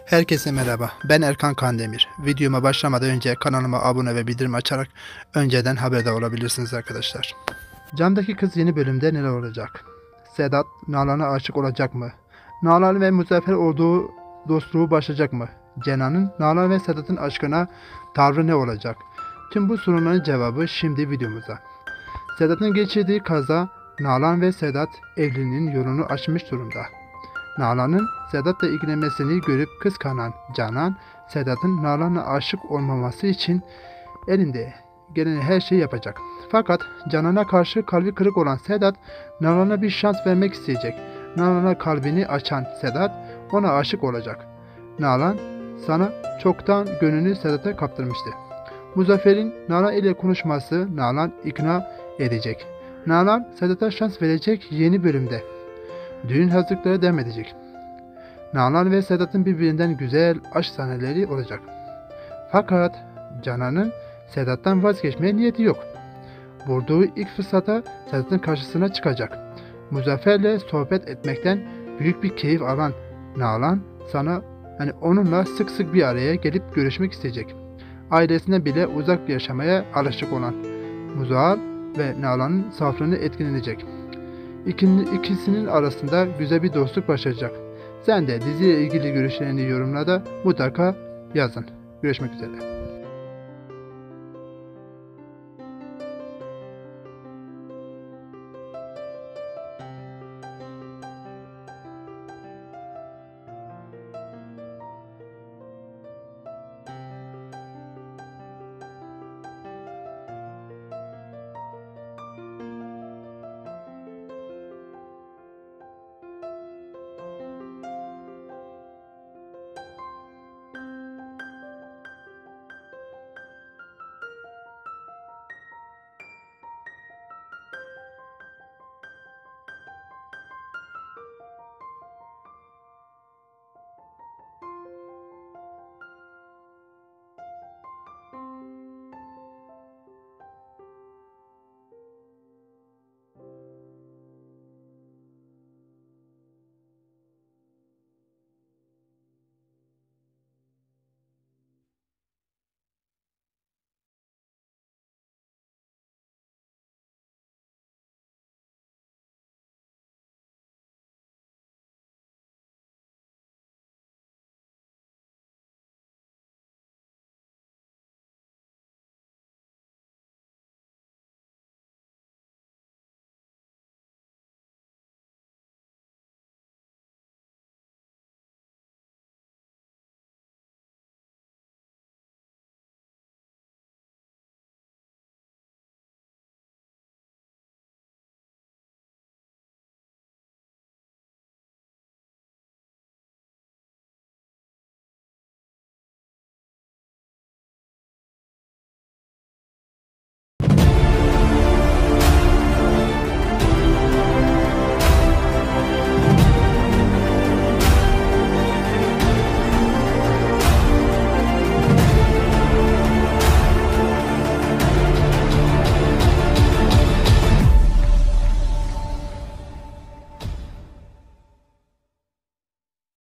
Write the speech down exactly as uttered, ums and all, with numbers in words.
Herkese merhaba, ben Erkan Kandemir. Videoma başlamadan önce kanalıma abone ve bildirim açarak önceden haberdar olabilirsiniz arkadaşlar. Camdaki Kız yeni bölümde neler olacak? Sedat, Nalan'a aşık olacak mı? Nalan ve Muzaffer olduğu dostluğu başlayacak mı? Cenan'ın Nalan ve Sedat'ın aşkına tavrı ne olacak? Tüm bu soruların cevabı şimdi videomuzda. Sedat'ın geçirdiği kaza, Nalan ve Sedat evliliğinin yolunu açmış durumda. Nalan'ın Sedat'la ilgilenmesini görüp kıskanan Canan, Sedat'ın Nalan'a aşık olmaması için elinde gelen her şeyi yapacak. Fakat Canan'a karşı kalbi kırık olan Sedat, Nalan'a bir şans vermek isteyecek. Nalan'a kalbini açan Sedat, ona aşık olacak. Nalan, sana çoktan gönlünü Sedat'a kaptırmıştı. Muzaffer'in Nalan ile konuşması Nalan ikna edecek. Nalan, Sedat'a şans verecek yeni bölümde. Düğün hazırlıkları devam edecek. Nalan ve Sedat'ın birbirinden güzel aşk sahneleri olacak. Fakat Canan'ın Sedat'tan vazgeçmeye niyeti yok. Bulduğu ilk fırsata Sedat'ın karşısına çıkacak. Muzaffer'le sohbet etmekten büyük bir keyif alan Nalan sana hani onunla sık sık bir araya gelip görüşmek isteyecek. Ailesine bile uzak yaşamaya alışık olan Muzaffer ve Nalan'ın saflığını etkilenecek. İkinin, ikisinin arasında güzel bir dostluk başlayacak. Sen de diziyle ilgili görüşlerini yorumlarda mutlaka yazın. Görüşmek üzere.